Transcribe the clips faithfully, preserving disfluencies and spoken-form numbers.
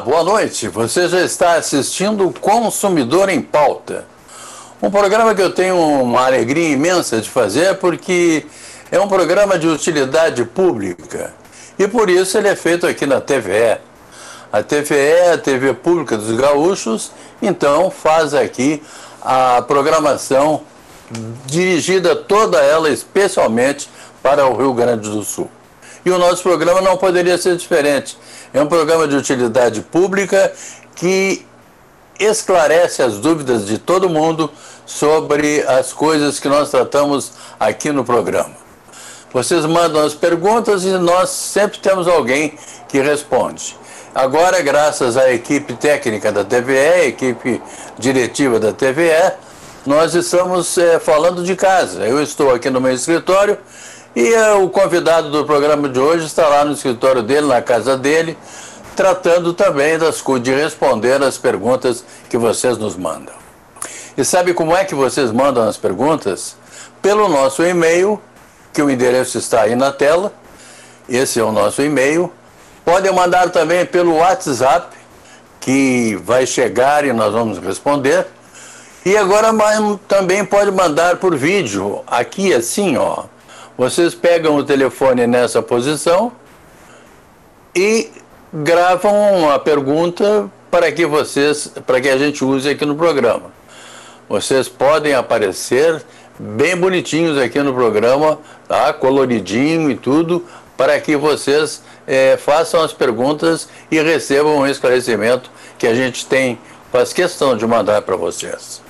boa noite. Você já está assistindo Consumidor em Pauta. Um programa que eu tenho uma alegria imensa de fazer porque é um programa de utilidade pública. E por isso ele é feito aqui na T V E. A T V E é a T V Pública dos Gaúchos, então faz aqui a programação dirigida toda ela especialmente para o Rio Grande do Sul. E o nosso programa não poderia ser diferente. É um programa de utilidade pública que esclarece as dúvidas de todo mundo sobre as coisas que nós tratamos aqui no programa. Vocês mandam as perguntas e nós sempre temos alguém que responde. Agora, graças à equipe técnica da T V E, a equipe diretiva da T V E, nós estamos é, falando de casa. Eu estou aqui no meu escritório e é, o convidado do programa de hoje está lá no escritório dele, na casa dele, tratando também das, de responder as perguntas que vocês nos mandam. E sabe como é que vocês mandam as perguntas? Pelo nosso e-mail, que o endereço está aí na tela. Esse é o nosso e-mail. Podem mandar também pelo WhatsApp, que vai chegar e nós vamos responder. E agora também pode mandar por vídeo, aqui assim, ó. Vocês pegam o telefone nessa posição e gravam a pergunta para que vocês, para que a gente use aqui no programa. Vocês podem aparecer bem bonitinhos aqui no programa, tá? Coloridinho e tudo, para que vocês é, façam as perguntas e recebam um esclarecimento que a gente tem, faz questão de mandar para vocês.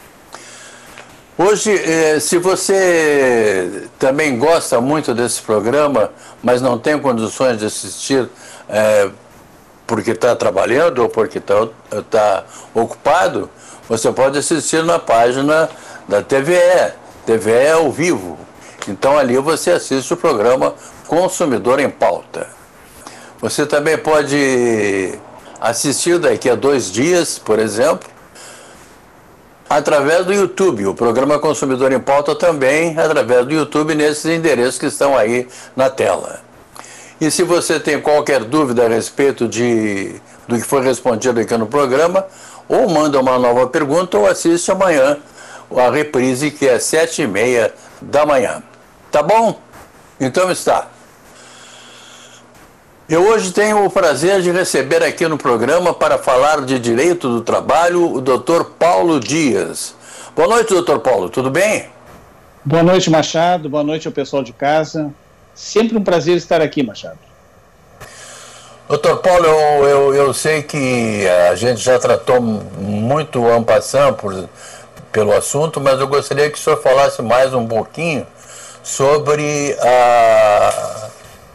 Hoje, eh, se você também gosta muito desse programa, mas não tem condições de assistir eh, porque está trabalhando ou porque está tá ocupado, você pode assistir na página da T V E, T V E ao vivo. Então ali você assiste o programa Consumidor em Pauta. Você também pode assistir daqui a dois dias, por exemplo, através do YouTube. O programa Consumidor em Pauta também através do YouTube, nesses endereços que estão aí na tela. E se você tem qualquer dúvida a respeito de, do que foi respondido aqui no programa, ou manda uma nova pergunta ou assiste amanhã a reprise, que é sete e meia da manhã. Tá bom? Então está. Eu hoje tenho o prazer de receber aqui no programa para falar de direito do trabalho o doutor Paulo Dias. Boa noite, doutor Paulo, tudo bem? Boa noite, Machado, boa noite ao pessoal de casa. Sempre um prazer estar aqui, Machado. doutor Paulo, eu, eu, eu sei que a gente já tratou muito en passant por, pelo assunto, mas eu gostaria que o senhor falasse mais um pouquinho sobre a...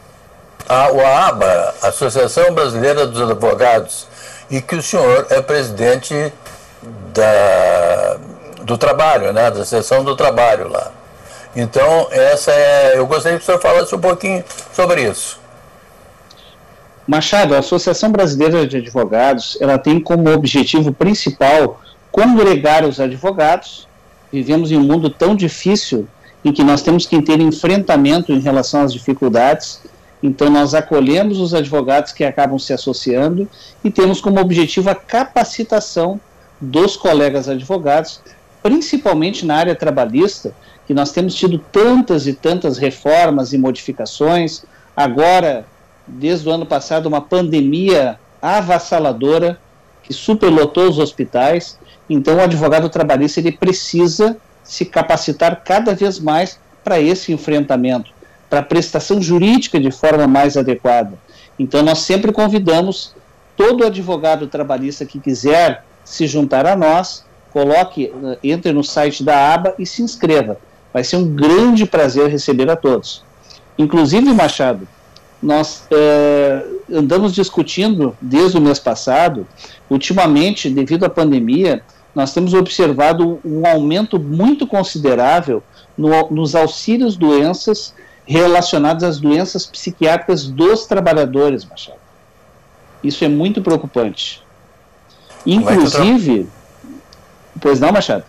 a O A B A, Associação Brasileira dos Advogados, e que o senhor é presidente da, do trabalho, né, da seção do trabalho lá. Então, essa é, eu gostaria que o senhor falasse um pouquinho sobre isso. Machado, a Associação Brasileira de Advogados, ela tem como objetivo principal congregar os advogados. Vivemos em um mundo tão difícil em que nós temos que ter enfrentamento em relação às dificuldades. Então, nós acolhemos os advogados que acabam se associando e temos como objetivo a capacitação dos colegas advogados, principalmente na área trabalhista, que nós temos tido tantas e tantas reformas e modificações. Agora, desde o ano passado, uma pandemia avassaladora que superlotou os hospitais. Então, o advogado trabalhista ele precisa se capacitar cada vez mais para esse enfrentamento, para a prestação jurídica de forma mais adequada. Então, nós sempre convidamos todo advogado trabalhista que quiser se juntar a nós, coloque, entre no site da A B A e se inscreva. Vai ser um grande prazer receber a todos. Inclusive, Machado, nós eh, andamos discutindo desde o mês passado, ultimamente, devido à pandemia, nós temos observado um aumento muito considerável no, nos auxílios doenças relacionados às doenças psiquiátricas dos trabalhadores, Machado. Isso é muito preocupante. Inclusive... Pois não, Machado?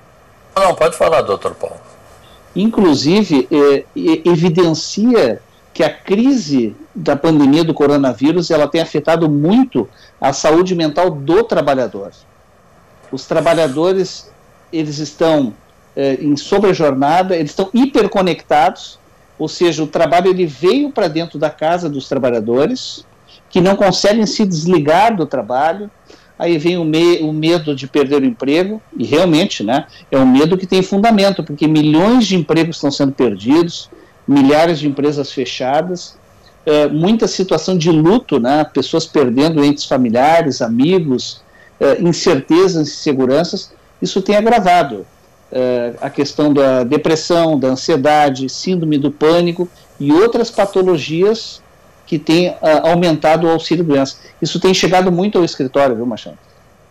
Não, pode falar, doutor Paulo. Inclusive, é, é, evidencia que a crise da pandemia do coronavírus ela tem afetado muito a saúde mental do trabalhador. Os trabalhadores, eles estão eh, em sobrejornada, eles estão hiperconectados, ou seja, o trabalho ele veio para dentro da casa dos trabalhadores, que não conseguem se desligar do trabalho. Aí vem o, me o medo de perder o emprego, e realmente, né, é um medo que tem fundamento, porque milhões de empregos estão sendo perdidos, milhares de empresas fechadas, é, muita situação de luto, né, pessoas perdendo entes familiares, amigos, é, incertezas, inseguranças. Isso tem agravado é, a questão da depressão, da ansiedade, síndrome do pânico e outras patologias que têm uh, aumentado o auxílio-doença. Isso tem chegado muito ao escritório, viu, Machado?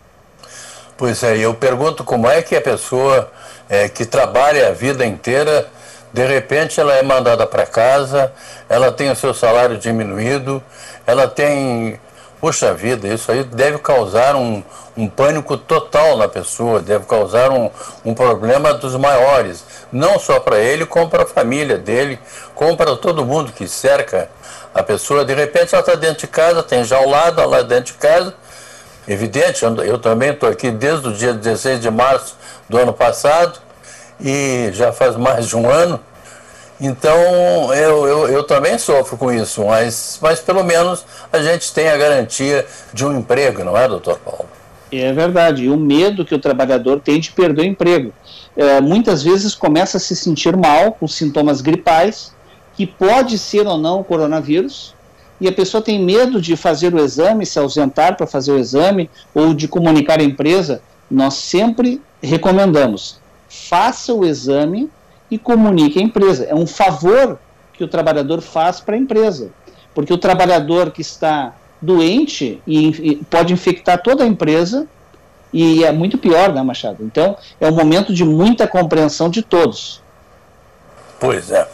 Pois é, eu pergunto como é que a pessoa é, que trabalha a vida inteira, de repente ela é mandada para casa, ela tem o seu salário diminuído, ela tem... Puxa vida, isso aí deve causar um, um pânico total na pessoa, deve causar um, um problema dos maiores, não só para ele, como para a família dele, como para todo mundo que cerca a pessoa. De repente ela está dentro de casa, tem jaulada lá dentro de casa, evidente, eu, eu também estou aqui desde o dia dezesseis de março do ano passado, e já faz mais de um ano, então eu, eu, eu também sofro com isso, mas, mas pelo menos a gente tem a garantia de um emprego, não é, doutor Paulo? É verdade, e o medo que o trabalhador tem de perder o emprego. É, muitas vezes começa a se sentir mal com sintomas gripais, que pode ser ou não o coronavírus, e a pessoa tem medo de fazer o exame, se ausentar para fazer o exame, ou de comunicar à empresa. Nós sempre recomendamos, faça o exame e comunique à empresa. É um favor que o trabalhador faz para a empresa, porque o trabalhador que está doente e, e pode infectar toda a empresa, e é muito pior, né, Machado? Então, é um momento de muita compreensão de todos. Pois é.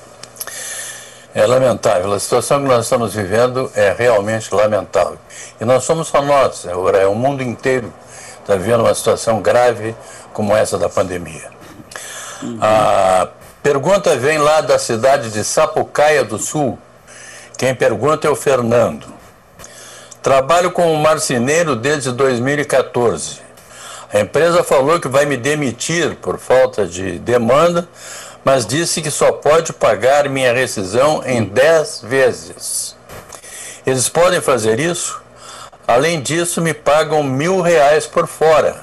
É lamentável. A situação que nós estamos vivendo é realmente lamentável. E não somos só nós, é o mundo inteiro está vivendo uma situação grave como essa da pandemia. Uhum. A pergunta vem lá da cidade de Sapucaia do Sul. Quem pergunta é o Fernando. Trabalho como marceneiro desde dois mil e quatorze. A empresa falou que vai me demitir por falta de demanda, mas disse que só pode pagar minha rescisão em dez vezes. Eles podem fazer isso? Além disso, me pagam mil reais por fora.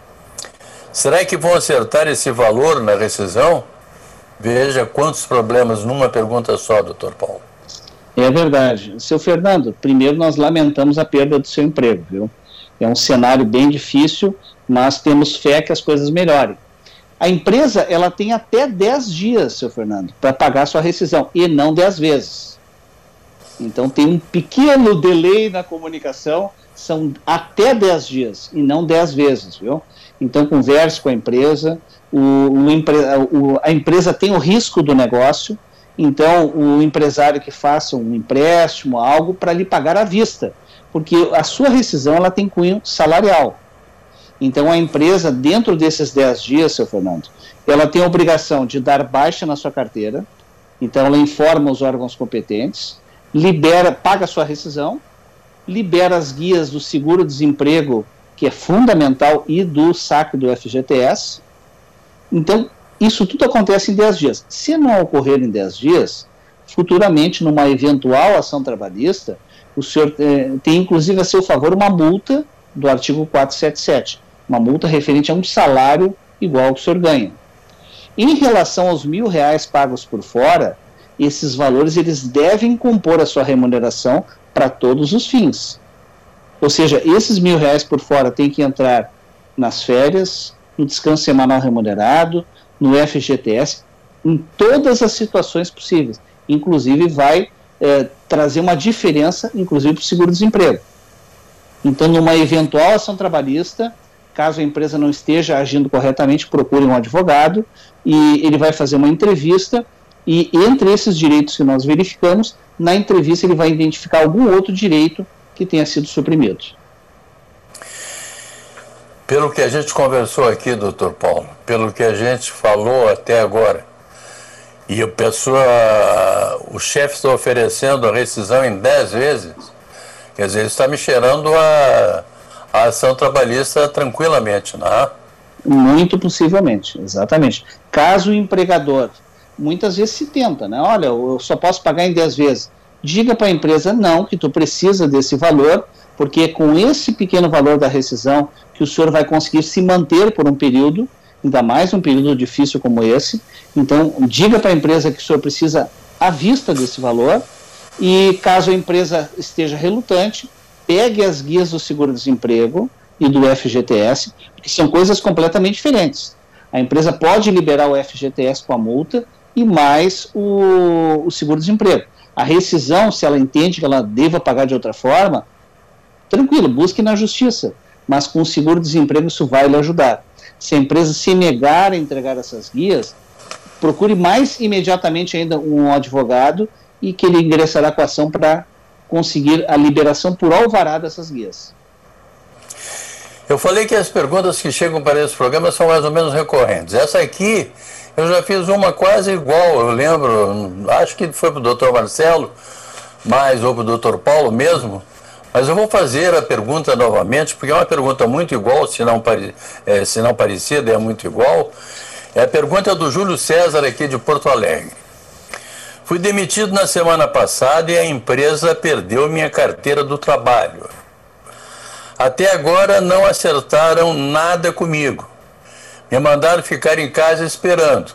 Será que vão acertar esse valor na rescisão? Veja quantos problemas numa pergunta só, doutor Paulo. É verdade. Seu Fernando, primeiro nós lamentamos a perda do seu emprego, viu? É um cenário bem difícil, mas temos fé que as coisas melhorem. A empresa, ela tem até dez dias, seu Fernando, para pagar sua rescisão, e não dez vezes. Então tem um pequeno delay na comunicação, são até dez dias, e não dez vezes, viu? Então converse com a empresa, o, o, o, a empresa tem o risco do negócio, então o empresário que faça um empréstimo, algo para lhe pagar à vista, porque a sua rescisão ela tem cunho salarial. Então a empresa, dentro desses dez dias, seu Fernando, ela tem a obrigação de dar baixa na sua carteira, então ela informa os órgãos competentes, libera, paga a sua rescisão, libera as guias do seguro-desemprego, que é fundamental, e do saque do F G T S. Então, isso tudo acontece em dez dias. Se não ocorrer em dez dias, futuramente, numa eventual ação trabalhista, o senhor eh, tem, inclusive, a seu favor uma multa do artigo quatrocentos e setenta e sete, uma multa referente a um salário igual ao que o senhor ganha. Em relação aos mil reais pagos por fora, esses valores eles devem compor a sua remuneração para todos os fins. Ou seja, esses mil reais por fora tem que entrar nas férias, no descanso semanal remunerado, no F G T S, em todas as situações possíveis. Inclusive vai eh, trazer uma diferença, inclusive para o seguro-desemprego. Então, numa eventual ação trabalhista, caso a empresa não esteja agindo corretamente, procure um advogado e ele vai fazer uma entrevista e entre esses direitos que nós verificamos, na entrevista ele vai identificar algum outro direito que tenha sido suprimido. Pelo que a gente conversou aqui, doutor Paulo, pelo que a gente falou até agora, e a pessoa, o chefe está oferecendo a rescisão em dez vezes, quer dizer, ele está me cheirando a, a ação trabalhista tranquilamente, não é? Muito possivelmente, exatamente. Caso o empregador, muitas vezes se tenta, né? Olha, eu só posso pagar em dez vezes. Diga para a empresa não, que tu precisa desse valor, porque é com esse pequeno valor da rescisão que o senhor vai conseguir se manter por um período, ainda mais um período difícil como esse. Então, diga para a empresa que o senhor precisa à vista desse valor, e caso a empresa esteja relutante, pegue as guias do seguro-desemprego e do F G T S, que são coisas completamente diferentes. A empresa pode liberar o F G T S com a multa e mais o, o seguro-desemprego. A rescisão, se ela entende que ela deva pagar de outra forma, tranquilo, busque na justiça, mas com o seguro-desemprego isso vai lhe ajudar. Se a empresa se negar a entregar essas guias, procure mais imediatamente ainda um advogado e que ele ingressará com a ação para conseguir a liberação por alvará dessas guias. Eu falei que as perguntas que chegam para esse programa são mais ou menos recorrentes. Essa aqui, eu já fiz uma quase igual, eu lembro, acho que foi para o doutor Marcelo, mas ou para o doutor Paulo mesmo, mas eu vou fazer a pergunta novamente, porque é uma pergunta muito igual, se não, pare, é, se não parecida, é muito igual. É a pergunta do Júlio César aqui de Porto Alegre. Fui demitido na semana passada e a empresa perdeu minha carteira do trabalho. Até agora não acertaram nada comigo. Me mandaram ficar em casa esperando.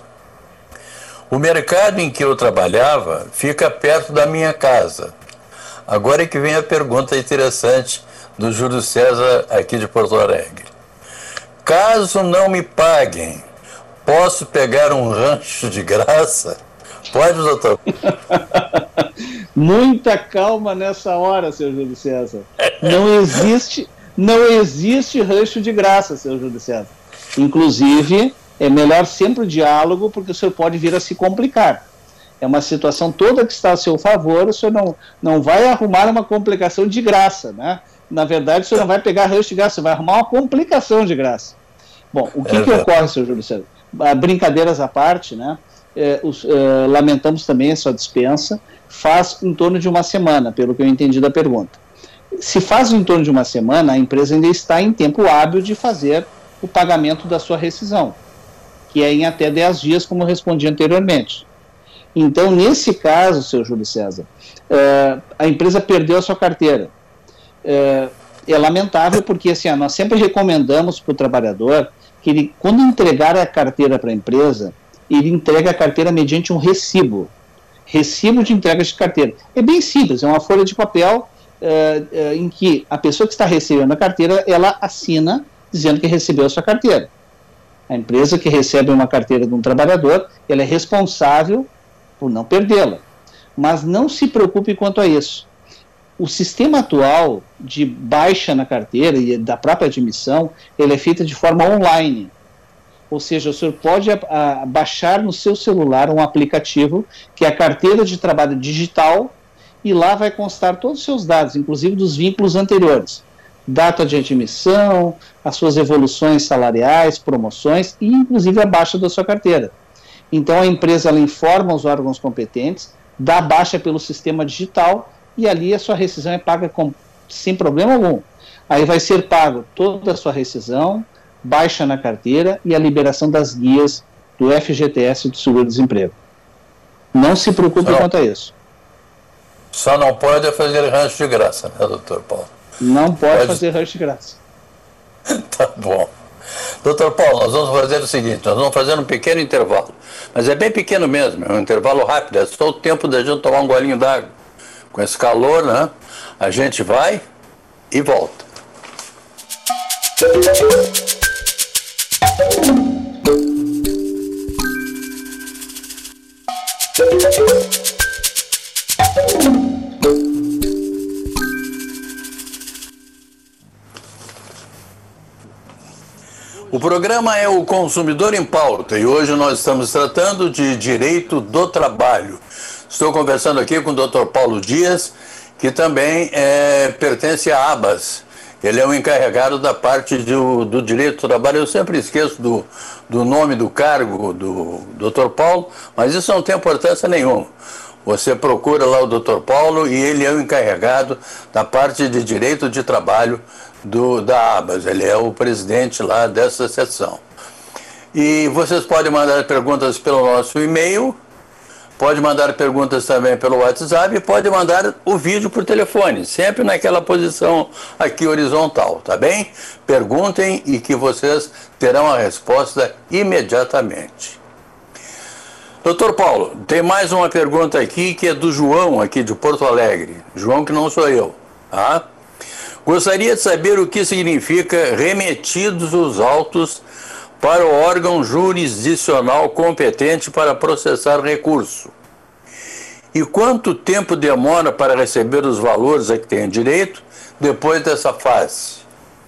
O mercado em que eu trabalhava fica perto da minha casa. Agora é que vem a pergunta interessante do Júlio César aqui de Porto Alegre. Caso não me paguem, posso pegar um rancho de graça? Pode, doutor? Muita calma nessa hora, seu Júlio César. Não existe, não existe rancho de graça, seu Júlio César. Inclusive, é melhor sempre o diálogo, porque o senhor pode vir a se complicar. É uma situação toda que está a seu favor, o senhor não, não vai arrumar uma complicação de graça, né? Na verdade, o senhor não vai pegar rancho de graça, você vai arrumar uma complicação de graça. Bom, o que, é que ocorre, seu Júlio César? Brincadeiras à parte, né? É, os, é, lamentamos também a sua dispensa. Faz em torno de uma semana, pelo que eu entendi da pergunta. Se faz em torno de uma semana, a empresa ainda está em tempo hábil de fazer o pagamento da sua rescisão, que é em até dez dias, como eu respondi anteriormente. Então, nesse caso, seu Júlio César, é, a empresa perdeu a sua carteira. É, é lamentável porque assim, nós sempre recomendamos para o trabalhador que ele, quando entregar a carteira para a empresa, ele entrega a carteira mediante um recibo. Recibo de entrega de carteira. É bem simples, é uma folha de papel uh, uh, em que a pessoa que está recebendo a carteira, ela assina dizendo que recebeu a sua carteira. A empresa que recebe uma carteira de um trabalhador, ela é responsável por não perdê-la. Mas não se preocupe quanto a isso. O sistema atual de baixa na carteira e da própria admissão, ele é feito de forma online. Ou seja, o senhor pode a, a, baixar no seu celular um aplicativo que é a carteira de trabalho digital e lá vai constar todos os seus dados, inclusive dos vínculos anteriores. Data de admissão, as suas evoluções salariais, promoções e inclusive a baixa da sua carteira. Então a empresa ela informa os órgãos competentes, dá baixa pelo sistema digital e ali a sua rescisão é paga com, sem problema algum. Aí vai ser pago toda a sua rescisão, baixa na carteira e a liberação das guias do F G T S e do seguro-desemprego. Não se preocupe quanto a isso. Só não pode fazer rancho de graça, né, doutor Paulo? Não pode, pode... fazer rancho de graça. Tá bom. Doutor Paulo, nós vamos fazer o seguinte, nós vamos fazer um pequeno intervalo. Mas é bem pequeno mesmo, é um intervalo rápido, é só o tempo da gente tomar um golinho d'água. Com esse calor, né? A gente vai e volta. O programa é o Consumidor em Pauta e hoje nós estamos tratando de direito do trabalho. Estou conversando aqui com o doutor Paulo Dias, que também é, pertence à ABAS, Ele é o encarregado da parte do, do direito do trabalho. Eu sempre esqueço do, do nome do cargo do doutor Paulo, mas isso não tem importância nenhuma. Você procura lá o doutor Paulo e ele é o encarregado da parte de direito de trabalho do, da ABAS. Ele é o presidente lá dessa seção. E vocês podem mandar perguntas pelo nosso e-mail, pode mandar perguntas também pelo WhatsApp e pode mandar o vídeo por telefone, sempre naquela posição aqui horizontal, tá bem? Perguntem e que vocês terão a resposta imediatamente. Doutor Paulo, tem mais uma pergunta aqui que é do João, aqui de Porto Alegre. João, que não sou eu, tá? Gostaria de saber o que significa remetidos os autos para o órgão jurisdicional competente para processar recurso. E quanto tempo demora para receber os valores a que tem direito depois dessa fase?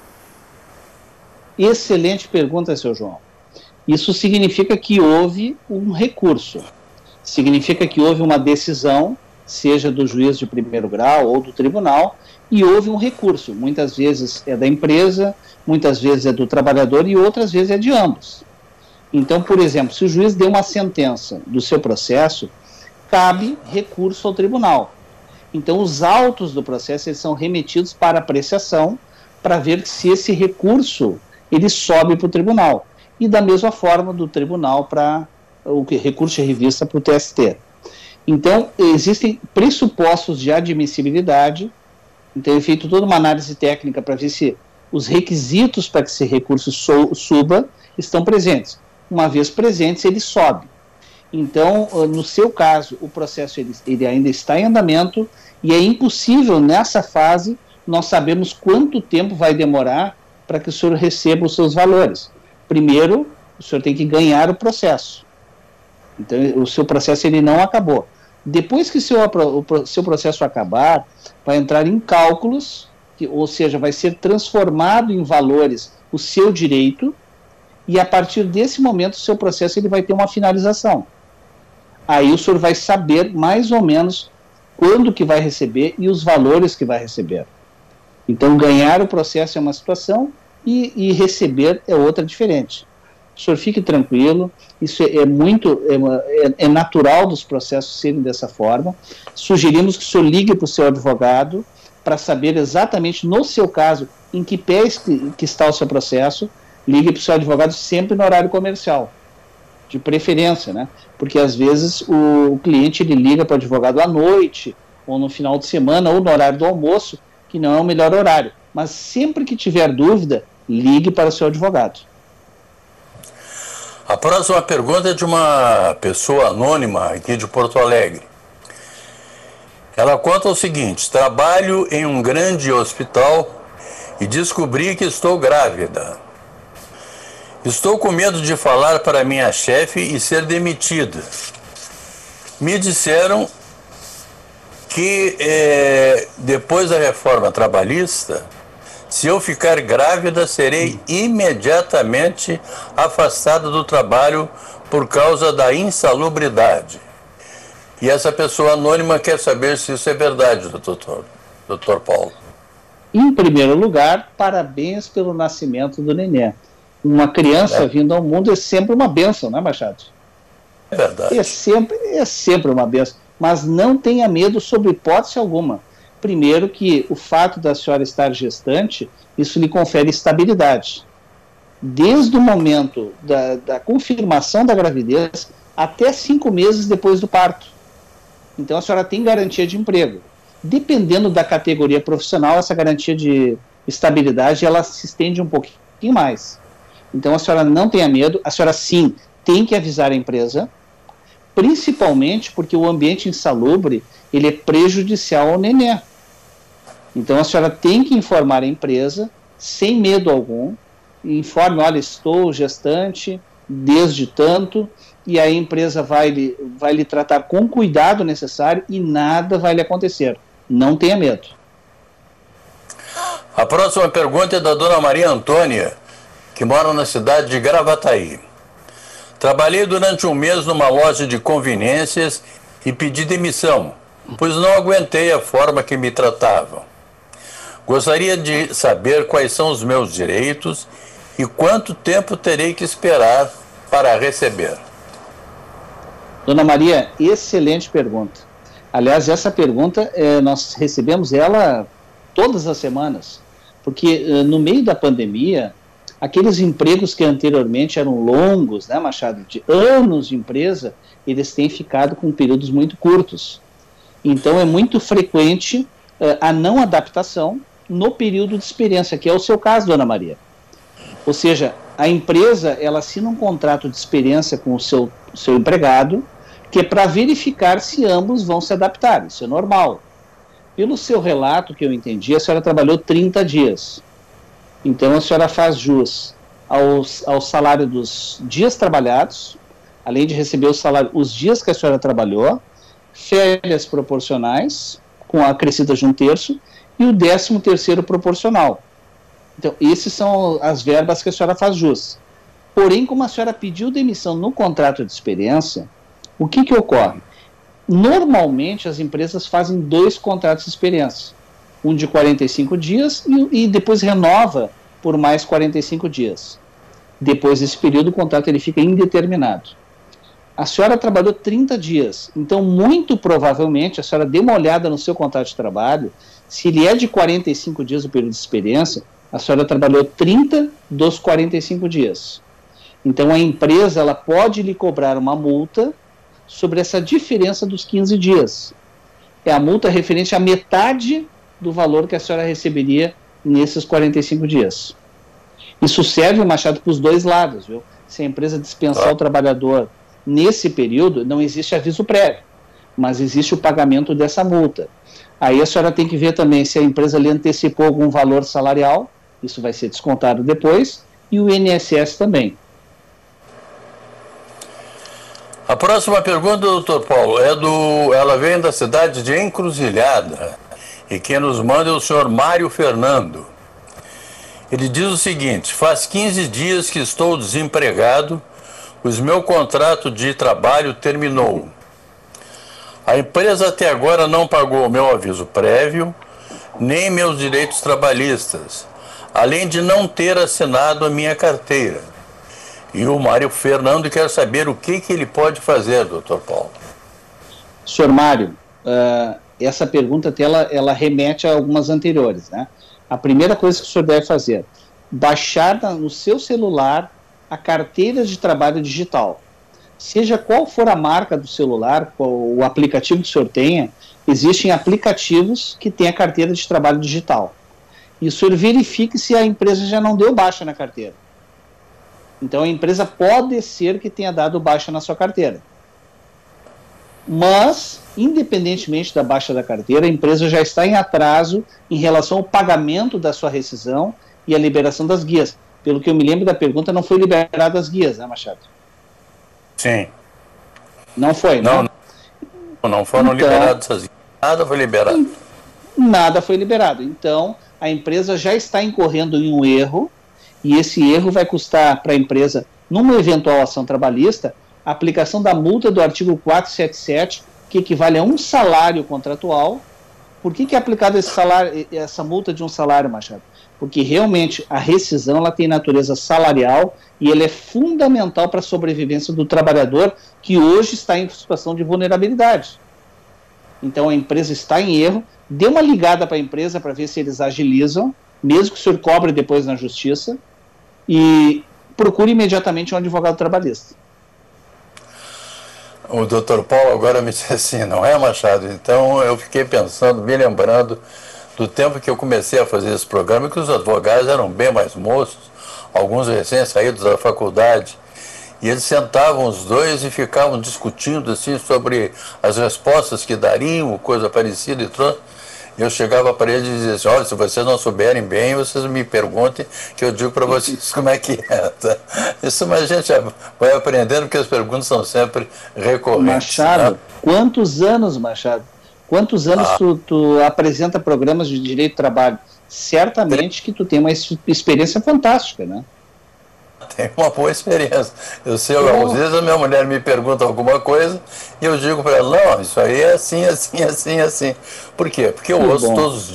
Excelente pergunta, seu João. Isso significa que houve um recurso. Significa que houve uma decisão, seja do juiz de primeiro grau ou do tribunal, e houve um recurso. Muitas vezes é da empresa, muitas vezes é do trabalhador e outras vezes é de ambos. Então, por exemplo, se o juiz deu uma sentença do seu processo, cabe recurso ao tribunal. Então, os autos do processo eles são remetidos para apreciação, para ver se esse recurso ele sobe para o tribunal. E da mesma forma do tribunal para o recurso de revista para o T S T. Então, existem pressupostos de admissibilidade, então é feito toda uma análise técnica para ver se os requisitos para que esse recurso so, suba estão presentes. Uma vez presentes, ele sobe. Então, no seu caso, o processo ele, ele ainda está em andamento e é impossível, nessa fase, nós sabermos quanto tempo vai demorar para que o senhor receba os seus valores. Primeiro, o senhor tem que ganhar o processo. Então, o seu processo ele não acabou. Depois que o seu, o seu processo acabar, vai entrar em cálculos, que, ou seja, vai ser transformado em valores o seu direito, e a partir desse momento o seu processo ele vai ter uma finalização. Aí o senhor vai saber mais ou menos quando que vai receber e os valores que vai receber. Então, ganhar o processo é uma situação e, e receber é outra diferente. O senhor fique tranquilo, isso é, é muito, é, é natural dos processos serem dessa forma. Sugerimos que o senhor ligue para o seu advogado para saber exatamente, no seu caso, em que pé que, que está o seu processo. Ligue para o seu advogado sempre no horário comercial, de preferência, né? Porque às vezes o, o cliente ele liga para o advogado à noite, ou no final de semana, ou no horário do almoço, que não é o melhor horário. Mas sempre que tiver dúvida, ligue para o seu advogado. A próxima pergunta é de uma pessoa anônima aqui de Porto Alegre. Ela conta o seguinte: trabalho em um grande hospital e descobri que estou grávida. Estou com medo de falar para minha chefe e ser demitida. Me disseram que é, depois da reforma trabalhista, se eu ficar grávida, serei imediatamente afastada do trabalho por causa da insalubridade. E essa pessoa anônima quer saber se isso é verdade, doutor, doutor Paulo. Em primeiro lugar, parabéns pelo nascimento do neném. Uma criança é. vindo ao mundo é sempre uma bênção, não é, Machado? É verdade. É sempre, é sempre uma bênção. Mas não tenha medo sob hipótese alguma. Primeiro que o fato da senhora estar gestante, isso lhe confere estabilidade. Desde o momento da, da confirmação da gravidez até cinco meses depois do parto. Então a senhora tem garantia de emprego. Dependendo da categoria profissional, essa garantia de estabilidade ela se estende um pouquinho mais. Então a senhora não tenha medo, a senhora sim tem que avisar a empresa, principalmente porque o ambiente insalubre ele é prejudicial ao neném. Então a senhora tem que informar a empresa, sem medo algum, informe, olha, estou gestante desde tanto, e aí a empresa vai lhe, vai lhe tratar com o cuidado necessário e nada vai lhe acontecer. Não tenha medo. A próxima pergunta é da dona Maria Antônia, que mora na cidade de Gravataí. Trabalhei durante um mês numa loja de conveniências e pedi demissão, pois não aguentei a forma que me tratavam. Gostaria de saber quais são os meus direitos e quanto tempo terei que esperar para receber. Dona Maria, excelente pergunta. Aliás, essa pergunta, eh, nós recebemos ela todas as semanas, porque eh, no meio da pandemia, aqueles empregos que anteriormente eram longos, né, Machado, de anos de empresa, eles têm ficado com períodos muito curtos. Então, é muito frequente eh, a não adaptação no período de experiência, que é o seu caso, Dona Maria. Ou seja, a empresa, ela assina um contrato de experiência com o seu, seu empregado, que é para verificar se ambos vão se adaptar, isso é normal. Pelo seu relato, que eu entendi, a senhora trabalhou trinta dias. Então, a senhora faz jus ao, ao salário dos dias trabalhados, além de receber o salário, os dias que a senhora trabalhou, férias proporcionais, com a acrescida de um terço, e o décimo terceiro proporcional. Então, esses são as verbas que a senhora faz jus. Porém, como a senhora pediu demissão no contrato de experiência, o que que ocorre? Normalmente, as empresas fazem dois contratos de experiência. Um de quarenta e cinco dias e, e depois renova por mais quarenta e cinco dias. Depois desse período, o contrato ele fica indeterminado. A senhora trabalhou trinta dias, então muito provavelmente a senhora deu uma olhada no seu contrato de trabalho, se ele é de quarenta e cinco dias o período de experiência, a senhora trabalhou trinta dos quarenta e cinco dias. Então a empresa ela pode lhe cobrar uma multa sobre essa diferença dos quinze dias. É a multa referente à metade do valor que a senhora receberia nesses quarenta e cinco dias. Isso serve, Machado, para os dois lados, viu? Se a empresa dispensar o trabalhador nesse período, não existe aviso prévio, mas existe o pagamento dessa multa. Aí a senhora tem que ver também se a empresa lhe antecipou algum valor salarial, isso vai ser descontado depois, e o I N S S também. A próxima pergunta, doutor Paulo, é do, ela vem da cidade de Encruzilhada, e quem nos manda é o senhor Mário Fernando. Ele diz o seguinte: faz quinze dias que estou desempregado, pois meu contrato de trabalho terminou. A empresa até agora não pagou meu aviso prévio, nem meus direitos trabalhistas, além de não ter assinado a minha carteira. E o Mário Fernando quer saber o que, que ele pode fazer, doutor Paulo. senhor Mário, uh, essa pergunta ela, ela remete a algumas anteriores, né? A primeira coisa que o senhor deve fazer, baixar no seu celular a carteira de trabalho digital. Seja qual for a marca do celular, qual, o aplicativo que o senhor tenha, existem aplicativos que têm a carteira de trabalho digital. E o senhor verifique se a empresa já não deu baixa na carteira. Então a empresa pode ser que tenha dado baixa na sua carteira. Mas, independentemente da baixa da carteira, a empresa já está em atraso em relação ao pagamento da sua rescisão e a liberação das guias. Pelo que eu me lembro da pergunta, não foi liberada as guias, né, Machado? Sim. Não foi, não, né? Não, não foram então, liberadas as guias. Nada foi liberado. Nada foi liberado. Então, a empresa já está incorrendo em um erro, e esse erro vai custar para a empresa, numa eventual ação trabalhista, a aplicação da multa do artigo quatrocentos e setenta e sete, que equivale a um salário contratual. Por que, que é aplicada esse salário, essa multa de um salário, Machado? Porque realmente a rescisão ela tem natureza salarial e ela é fundamental para a sobrevivência do trabalhador que hoje está em situação de vulnerabilidade. Então a empresa está em erro, dê uma ligada para a empresa para ver se eles agilizam, mesmo que o senhor cobre depois na justiça, e procure imediatamente um advogado trabalhista. O doutor Paulo agora me disse assim, não é, Machado? Então eu fiquei pensando, me lembrando do tempo que eu comecei a fazer esse programa, que os advogados eram bem mais moços, alguns recém-saídos da faculdade, e eles sentavam os dois e ficavam discutindo assim sobre as respostas que dariam, coisa parecida e tudo. Eu chegava para eles e dizia assim, olha, se vocês não souberem bem, vocês me perguntem que eu digo para vocês como é que é. Tá? Isso, mas a gente vai aprendendo porque as perguntas são sempre recorrentes. Machado, né? Quantos anos, Machado? Quantos anos ah. tu, tu apresenta programas de direito do trabalho? Certamente que tu tem uma experiência fantástica, né? Tem uma boa experiência. Eu sei, oh. às vezes a minha mulher me pergunta alguma coisa e eu digo para ela, não, isso aí é assim, assim, assim, assim. Por quê? Porque eu que ouço bom. todos os dias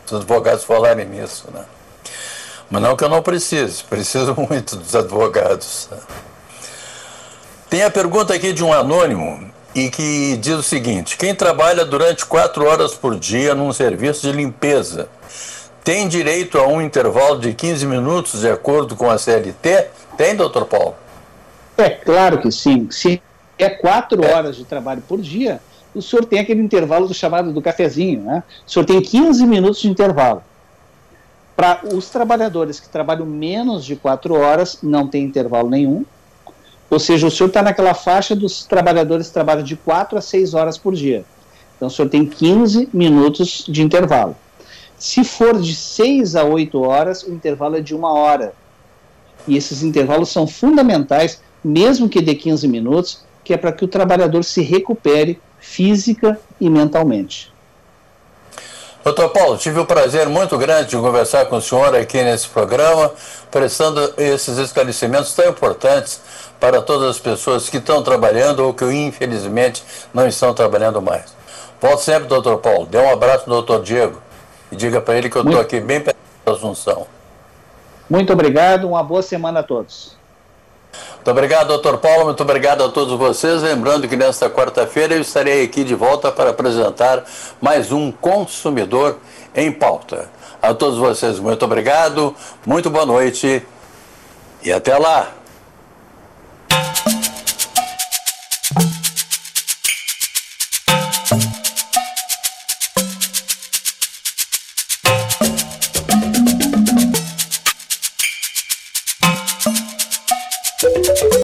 os advogados falarem nisso, né? Mas não que eu não precise, preciso muito dos advogados. Né? Tem a pergunta aqui de um anônimo e que diz o seguinte: quem trabalha durante quatro horas por dia num serviço de limpeza tem direito a um intervalo de quinze minutos de acordo com a C L T? Tem, doutor Paulo? É claro que sim. Se é quatro é. horas de trabalho por dia, o senhor tem aquele intervalo do chamado do cafezinho, né? O senhor tem quinze minutos de intervalo. Para os trabalhadores que trabalham menos de quatro horas, não tem intervalo nenhum. Ou seja, o senhor está naquela faixa dos trabalhadores que trabalham de quatro a seis horas por dia. Então, o senhor tem quinze minutos de intervalo. Se for de seis a oito horas, o intervalo é de uma hora. E esses intervalos são fundamentais, mesmo que dê quinze minutos, que é para que o trabalhador se recupere física e mentalmente. Doutor Paulo, tive o prazer muito grande de conversar com o senhor aqui nesse programa, prestando esses esclarecimentos tão importantes para todas as pessoas que estão trabalhando ou que infelizmente não estão trabalhando mais. Volte sempre, doutor Paulo. Dê um abraço no doutor Diego e diga para ele que eu estou aqui bem perto da Assunção. Muito obrigado, uma boa semana a todos. Muito obrigado, doutor Paulo, muito obrigado a todos vocês. Lembrando que nesta quarta-feira eu estarei aqui de volta para apresentar mais um Consumidor em Pauta. A todos vocês, muito obrigado, muito boa noite e até lá!